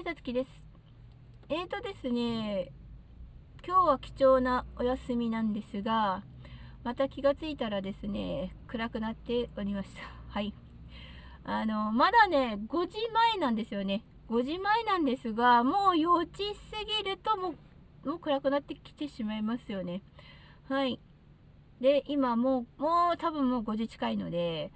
い、さつきです。ですね、今日は貴重なお休みなんですが、また気がついたらですね、暗くなっておりました。はい。まだね、5時前なんですよね。5時前なんですが、もう4時過ぎるともう暗くなってきてしまいますよね。はい。で、今もう多分もう5時近いので、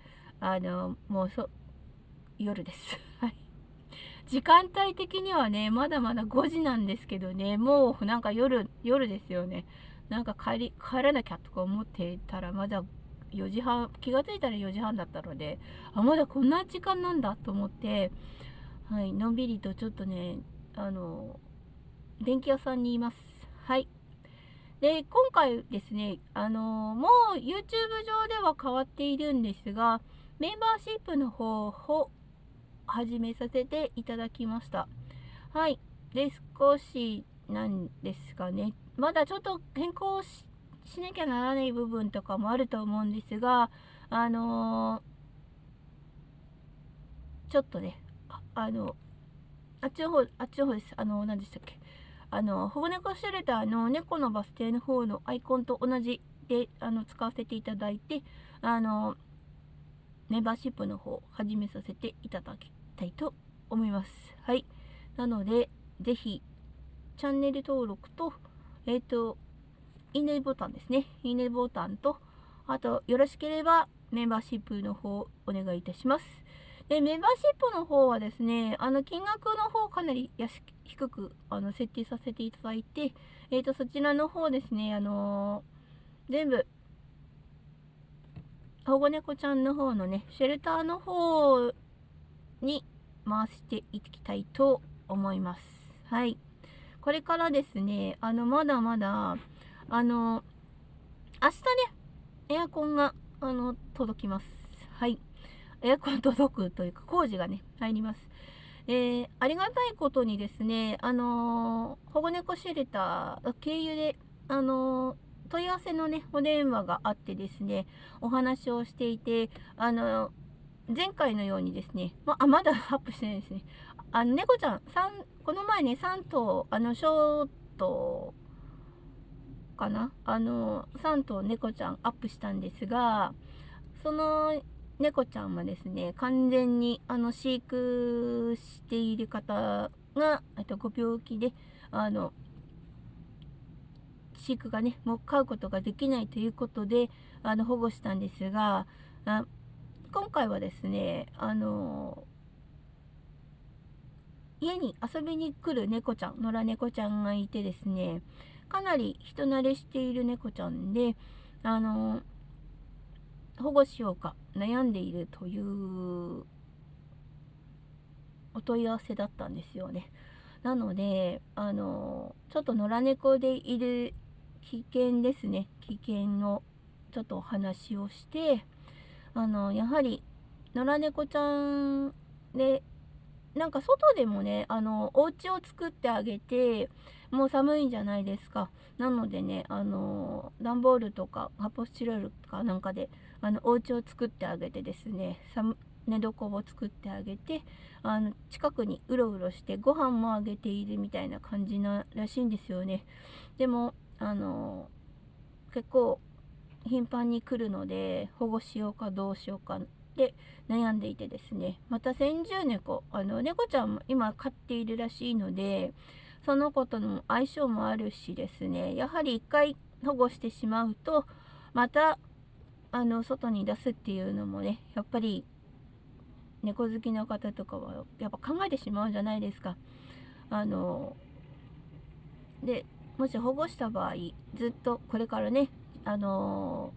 夜です。はい。時間帯的にはね、まだまだ5時なんですけどね、もうなんか夜ですよね。なんか帰らなきゃとか思っていたら、まだ4時半、気がついたら4時半だったので、まだこんな時間なんだと思って、はい、のんびりとちょっとね、電気屋さんにいます。はい。で、今回ですね、もう YouTube 上では変わっているんですが、メンバーシップの方を始めさせていただきました。はい。で、少しなんですかね。まだちょっと変更しなきゃならない部分とかもあると思うんですが、ちょっとね、あっちの方です。何でしたっけ。保護猫シェルターの猫のバス停の方のアイコンと同じで、使わせていただいて、メンバーシップの方始めさせていただきたいと思います。はい。なので、ぜひ、チャンネル登録と、いいねボタンですね。いいねボタンと、あと、よろしければメンバーシップの方お願いいたします。で、メンバーシップの方はですね、金額の方かなり低く設定させていただいて、そちらの方ですね、全部、保護猫ちゃんの方のね、シェルターの方に回していきたいと思います。はい。これからですね、まだまだ、明日ね、エアコンが、届きます。はい。エアコン届くというか、工事がね、入ります。ありがたいことにですね、保護猫シェルター経由で、問い合わせのね、お電話があってですね、お話をしていて、前回のようにですね、まだアップしてないですね。猫ちゃん、この前ね、3頭、ショートかな3頭猫ちゃんアップしたんですが、その猫ちゃんはですね、完全に飼育している方が、ご病気で、飼育がね、もう飼うことができないということで、保護したんですが、今回はですね、家に遊びに来る猫ちゃん、野良猫ちゃんがいてですね、かなり人慣れしている猫ちゃんで、保護しようか悩んでいるというお問い合わせだったんですよね。なので、ちょっと野良猫でいる危険ですね。危険のちょっとお話をして、やはり野良猫ちゃんで、なんか外でもね、お家を作ってあげて、もう寒いんじゃないですか。なのでね、段ボールとか発泡スチロールとかなんかで、お家を作ってあげてですね、寝床を作ってあげて、近くにうろうろしてご飯もあげているみたいな感じならしいんですよね。でも、結構頻繁に来るので、保護しようかどうしようかで悩んでいてですね、また先住猫、猫ちゃんも今飼っているらしいので、その子との相性もあるしですね、やはり一回保護してしまうと、また外に出すっていうのもね、やっぱり猫好きの方とかはやっぱ考えてしまうじゃないですか。で、もし保護した場合、ずっとこれからね、亡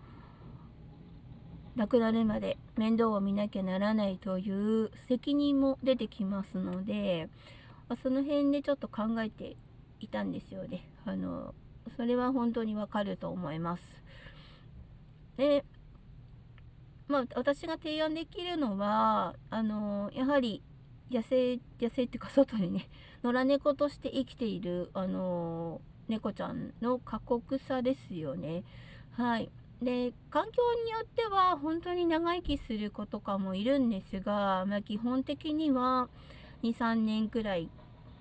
くなるまで面倒を見なきゃならないという責任も出てきますので、その辺でちょっと考えていたんですよね。それは本当にわかると思います。で、私が提案できるのは、やはり野生っていうか外にね、野良猫として生きている、猫ちゃんの過酷さですよね。はい。で、環境によっては本当に長生きする子とかもいるんですが、基本的には2、3年くらい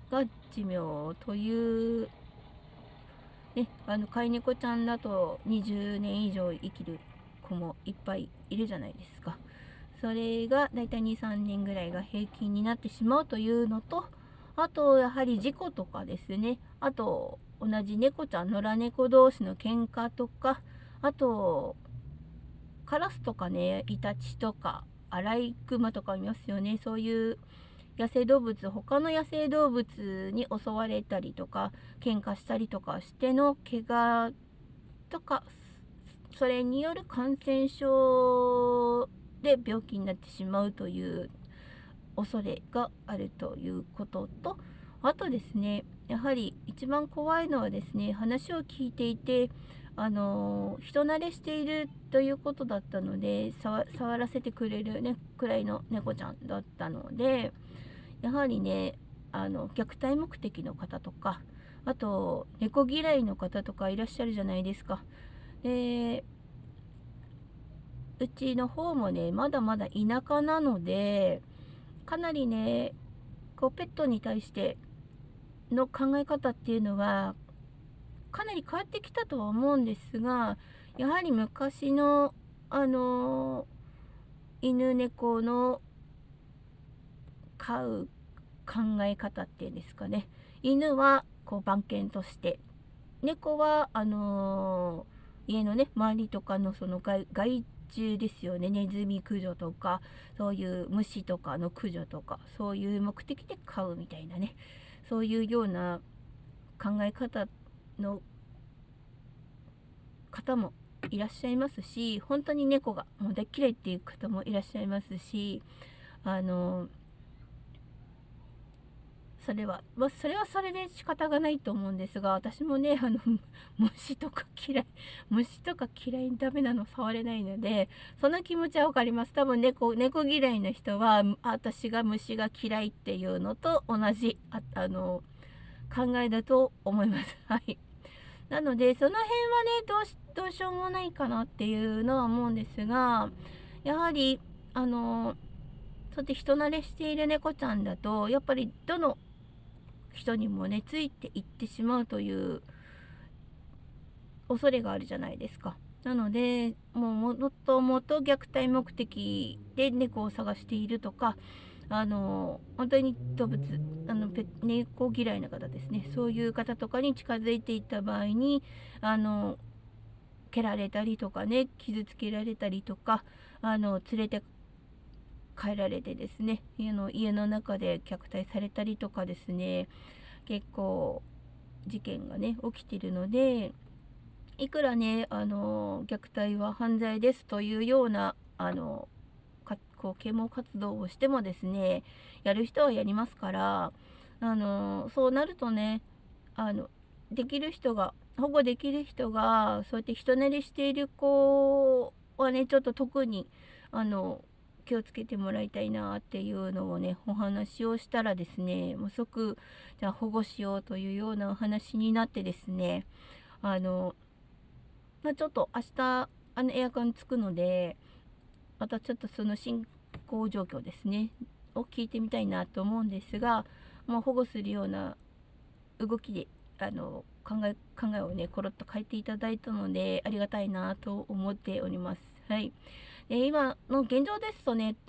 が寿命というね、飼い猫ちゃんだと20年以上生きる子もいっぱいいるじゃないですか。それがだいたい2、3年ぐらいが平均になってしまうというのと、あとやはり事故とかですね、あと同じ猫ちゃん、野良猫同士の喧嘩とか、あとカラスとかね、イタチとかアライグマとかいますよね。そういう野生動物、他の野生動物に襲われたりとか喧嘩したりとかしての怪我とか、それによる感染症で病気になってしまうという恐れがあるということと、あとですね、やはり一番怖いのはですね、話を聞いていて人慣れしているということだったので、触らせてくれる、ね、くらいの猫ちゃんだったので、やはりね、虐待目的の方とか、あと猫嫌いの方とかいらっしゃるじゃないですか。で、うちの方もね、まだまだ田舎なので、かなりね、こうペットに対しての考え方っていうのはかなり変わってきたとは思うんですが、やはり昔の犬猫の飼う考え方っていうんですかね。犬はこう番犬として、猫は家のね周りとかのその害虫ですよね。ネズミ駆除とか、そういう虫とかの駆除とか、そういう目的で飼うみたいなね、そういうような考え方の方もいらっしゃいますし、本当に猫がもう大っ嫌いっていう方もいらっしゃいますし、それはそれで仕方がないと思うんですが、私もね虫とか嫌いダメなの、触れないので、その気持ちは分かります。多分猫嫌いの人は私が虫が嫌いっていうのと同じ考えだと思います。はい。なのでその辺はね、どうしようもないかなっていうのは思うんですが、やはりそうやって人慣れしている猫ちゃんだと、やっぱりどの人にもねついていってしまうという恐れがあるじゃないですか。なのでもともと虐待目的で猫を探しているとか、本当に動物猫嫌いな方ですね、そういう方とかに近づいていった場合に蹴られたりとかね、傷つけられたりとか、連れて帰られてですね、家の中で虐待されたりとかですね、結構事件がね起きてるので、いくらね虐待は犯罪ですというようなこう啓蒙活動をしてもですね、やる人はやりますから、そうなるとね、できる人が保護できる人がそうやって人慣れしている子はね、ちょっと特に気をつけてもらいたいなっていうのをねお話をしたらですね、もう即じゃあ保護しようというようなお話になってですね、ちょっと明日エアコンつくので、またちょっとその進行状況ですねを聞いてみたいなと思うんですが、もう保護するような動きで考えをねコロッと変えていただいたので、ありがたいなと思っております。はい。で、今の現状ですとね、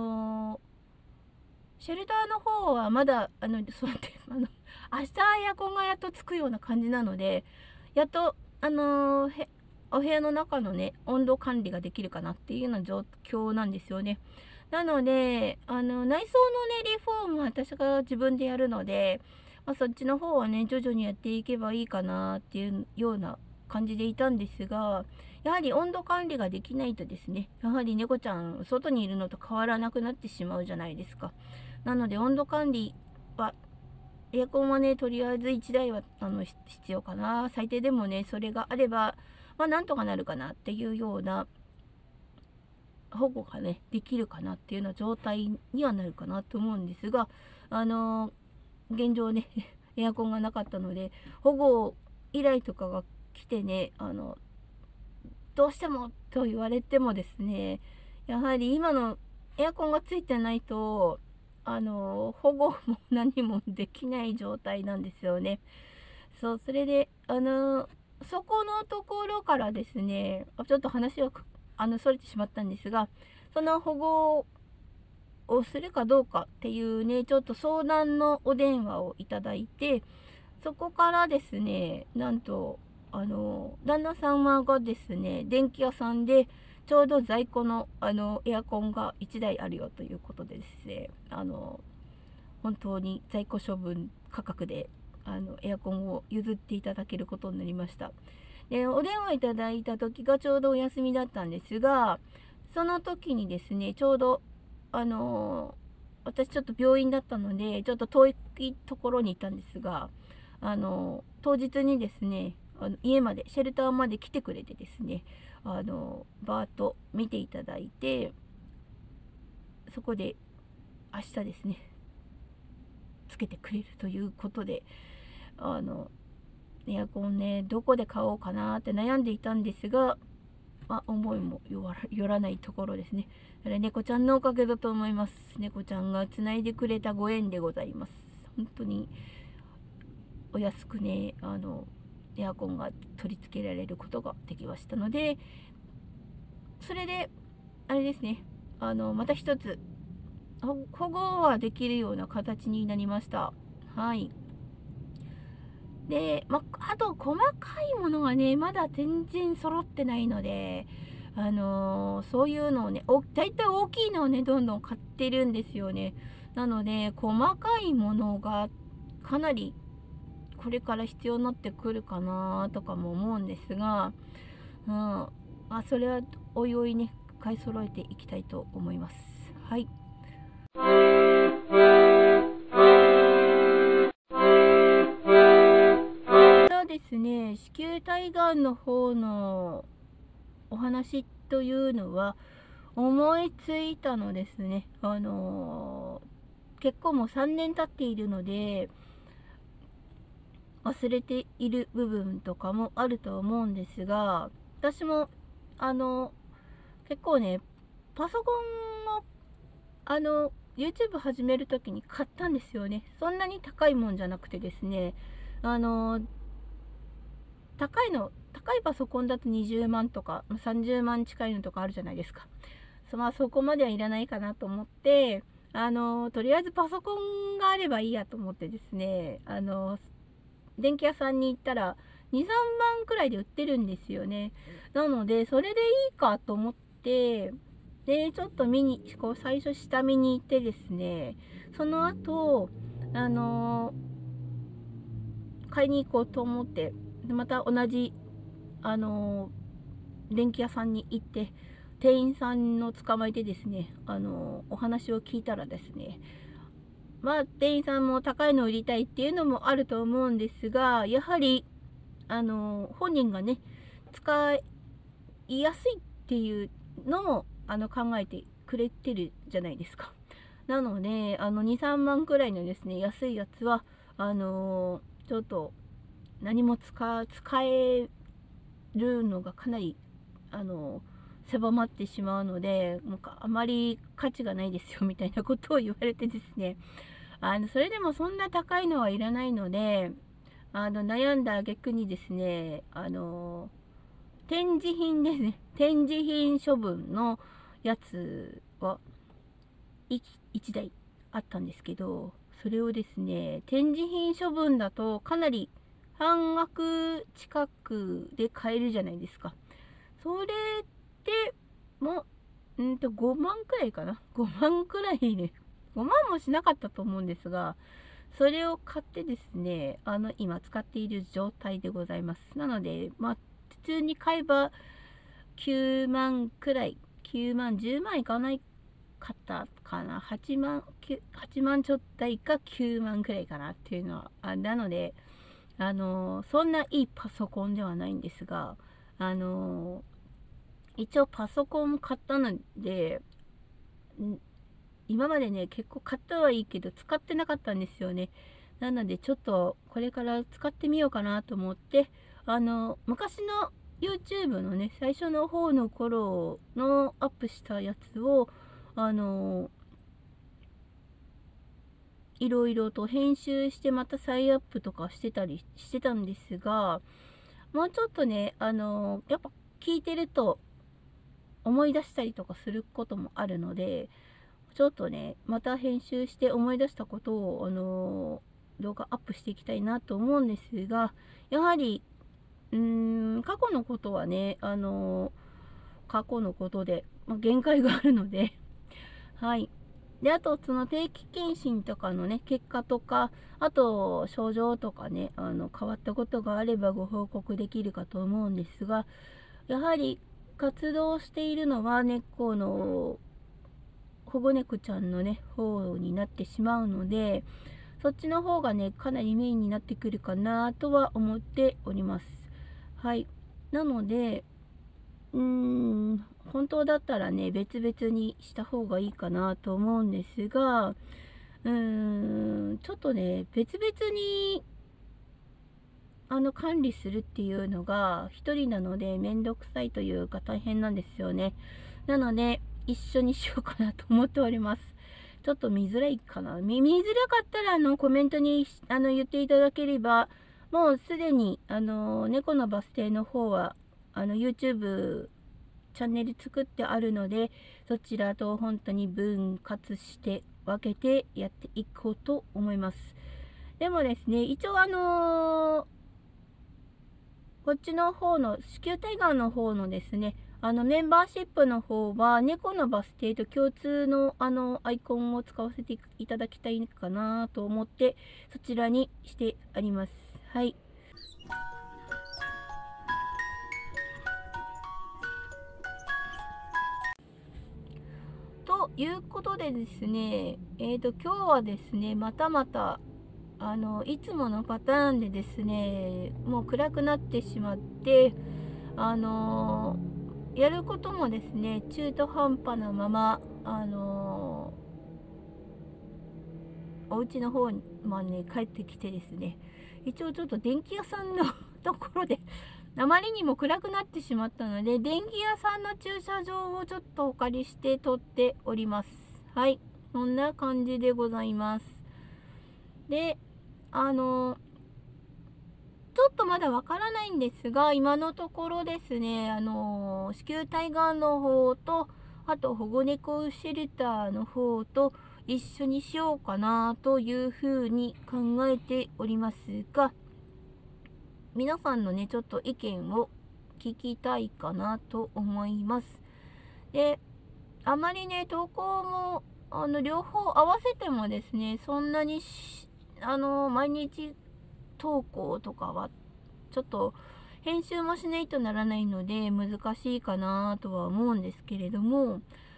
シェルターの方はまだそうやって明日エアコンがやっとつくような感じなので、やっとお部屋の中のね温度管理ができるかなっていうような状況なんですよね。なので内装のねリフォームは私が自分でやるので、そっちの方はね徐々にやっていけばいいかなっていうような感じでいたんですが、やはり温度管理ができないとですね、やはり猫ちゃん外にいるのと変わらなくなってしまうじゃないですか。なので温度管理はエアコンはねとりあえず1台は必要かな。最低でもねそれがあればなんとかなるかなっていうような保護がねできるかなっていうような状態にはなるかなと思うんですが、現状ねエアコンがなかったので、保護依頼とかが来てねどうしてもと言われてもですね、やはり今のエアコンがついてないと保護も何もできない状態なんですよね。そう、それで、そこのところからですね、ちょっと話はそれてしまったんですが、その保護をするかどうかっていうね、ちょっと相談のお電話をいただいて、そこからですね、なんと、旦那様がですね、電気屋さんで、ちょうど在庫の、エアコンが1台あるよということでですね、本当に在庫処分価格で、エアコンを譲っていただけることになりました。で、お電話いただいた時がちょうどお休みだったんですが、その時にですね、ちょうど、私ちょっと病院だったので、ちょっと遠いところにいたんですが、当日にですね、家まで、シェルターまで来てくれてですね、バーッと見ていただいて、そこで明日ですね、つけてくれるということで、エアコンね、どこで買おうかなって悩んでいたんですが、思いもよらないところですね。あれ、猫ちゃんのおかげだと思います。猫ちゃんがつないでくれたご縁でございます。本当にお安くね、エアコンが取り付けられることができましたので、それで、あれですね、また一つ、保護はできるような形になりました。はい。で、あと細かいものがね、まだ全然揃ってないので、そういうのをね、だいたい大きいのをね、どんどん買ってるんですよね。なので、細かいものがかなりこれから必要になってくるかなとかも思うんですが、それはおいおいね、買い揃えていきたいと思います。はい。ですね、子宮体がんの方のお話というのは思いついたのですね。結構もう3年経っているので忘れている部分とかもあると思うんですが、私も結構ね、パソコンをYouTube 始める時に買ったんですよね。そんなに高いもんじゃなくてですね、高いパソコンだと20万とか30万近いのとかあるじゃないですか。そこまではいらないかなと思って、とりあえずパソコンがあればいいやと思ってですね、電気屋さんに行ったら2、3万くらいで売ってるんですよね。なので、それでいいかと思って、で、ちょっと最初下見に行ってですね、その後、買いに行こうと思って、でまた同じ電気屋さんに行って店員さんの捕まえてですね、お話を聞いたらですね、店員さんも高いのを売りたいっていうのもあると思うんですが、やはり本人がね使いやすいっていうのも考えてくれてるじゃないですか。なので2、3万くらいのですね安いやつはちょっと何も使えるのがかなり狭まってしまうので、あまり価値がないですよみたいなことを言われてですね、それでもそんな高いのはいらないので、悩んだ挙句にですね、展示品ですね、展示品処分のやつは1台あったんですけど、それをですね、展示品処分だとかなり半額近くで買えるじゃないですか。それでも5万くらいかな、5万くらいね、5万もしなかったと思うんですが、それを買ってですね、今使っている状態でございます。なので普通に買えば9万くらい、9万10万いかないかったかな、8万ちょっといか9万くらいかなっていうのはなので、そんないいパソコンではないんですが、一応パソコンも買ったので、今までね結構買ったはいいけど使ってなかったんですよね。なのでちょっとこれから使ってみようかなと思って、昔の YouTube のね最初の方の頃のアップしたやつをいろいろと編集してまた再アップとかしてたんですが、もうちょっとね、やっぱ聞いてると思い出したりとかすることもあるので、ちょっとね、また編集して思い出したことを、動画アップしていきたいなと思うんですが、やはり、過去のことはね、過去のことで、限界があるので、はい。で、あと、その定期検診とかのね、結果とか、あと、症状とかね、変わったことがあればご報告できるかと思うんですが、やはり、活動しているのは、猫の、保護猫ちゃんのね、方になってしまうので、そっちの方がね、かなりメインになってくるかなとは思っております。はい。なので、本当だったらね、別々にした方がいいかなと思うんですが、ちょっとね、別々に、管理するっていうのが一人なのでめんどくさいというか大変なんですよね。なので、一緒にしようかなと思っております。ちょっと見づらいかな。見づらかったら、コメントに、言っていただければ、もうすでに、猫のバス停の方は、YouTube チャンネル作ってあるので、そちらと本当に分割して分けてやっていこうと思います。でもですね、一応こっちの方の、子宮体がんの方のですね、メンバーシップの方は、猫のバス停と共通の、アイコンを使わせていただきたいかなと思って、そちらにしてあります。はい。ということでですね、今日はですね、またいつものパターンでですね、もう暗くなってしまって、やることもですね、中途半端なまま、お家の方に、帰ってきてですね、一応ちょっと電気屋さんのところで、あまりにも暗くなってしまったので、電気屋さんの駐車場をちょっとお借りして撮っております。はい。そんな感じでございます。で、ちょっとまだわからないんですが、今のところですね、子宮体がんの方と、あと保護猫シェルターの方と一緒にしようかなというふうに考えておりますが、皆さんのね、ちょっと意見を聞きたいかなと思います。で、あまりね、投稿も、両方合わせてもですね、そんなに毎日投稿とかは、ちょっと、編集もしないとならないので、難しいかなとは思うんですけれども、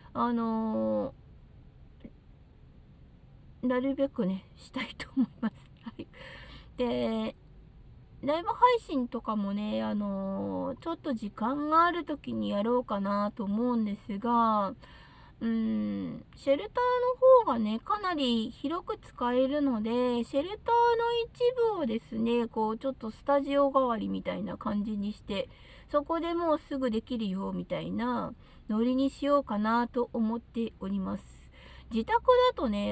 なるべくね、したいと思います。はい。で、ライブ配信とかもね、ちょっと時間がある時にやろうかなと思うんですが、シェルターの方がね、かなり広く使えるので、シェルターの一部をですね、こう、ちょっとスタジオ代わりみたいな感じにして、そこでもうすぐできるよ、みたいなノリにしようかなと思っております。自宅だとね、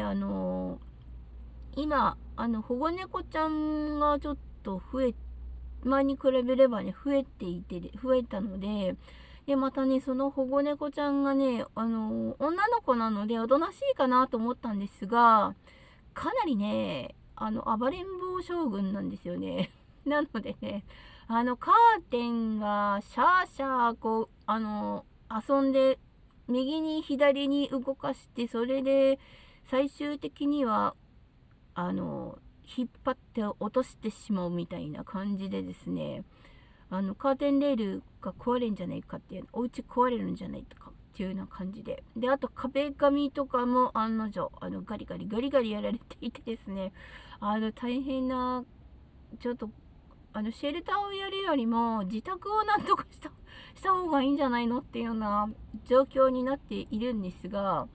今、保護猫ちゃんがちょっと前に比べればね、増えたので、で、またね、その保護猫ちゃんがね、女の子なので、おとなしいかなと思ったんですが、かなりね、暴れん坊将軍なんですよね。なのでね、カーテンがシャーシャー、こう、遊んで、右に左に動かして、それで、最終的には、引っ張って落としてしまうみたいな感じでですね、カーテンレールが壊れるんじゃないかっていう、お家壊れるんじゃないかっていうような感じで。で、あと壁紙とかも案の定、ガリガリやられていてですね、大変な、ちょっと、シェルターをやるよりも、自宅をなんとかした方がいいんじゃないのっていうような状況になっているんですが、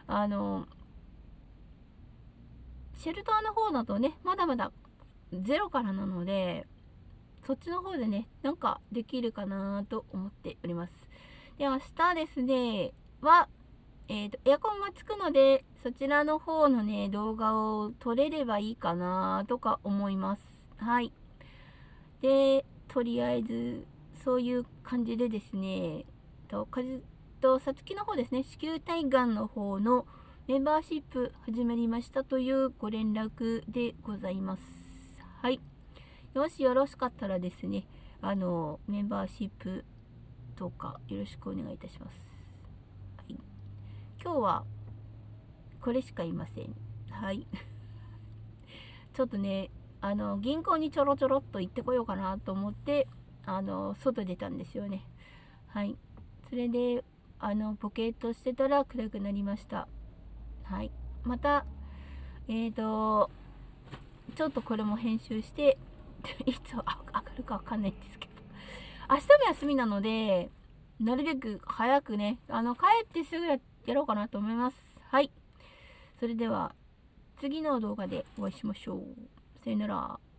シェルターの方だとね、まだまだゼロからなので、そっちの方でね、なんかできるかなと思っております。で、明日ですね、は、 エアコンがつくので、そちらの方のね、動画を撮れればいいかなとか思います。はい。で、とりあえず、そういう感じでですね、さつきの方ですね、子宮体がんの方のメンバーシップ始まりましたというご連絡でございます。はい。よろしかったらですね、メンバーシップどうかよろしくお願いいたします。はい、今日はこれしかいません。はい。ちょっとね、銀行にちょろちょろっと行ってこようかなと思って、外出たんですよね。はい。それで、ボケーっとしてたら暗くなりました。はい。また、ちょっとこれも編集して、いつ上がるかわかんないんですけど。明日も休みなので、なるべく早くね、帰ってすぐやろうかなと思います。はい。それでは、次の動画でお会いしましょう。さよなら。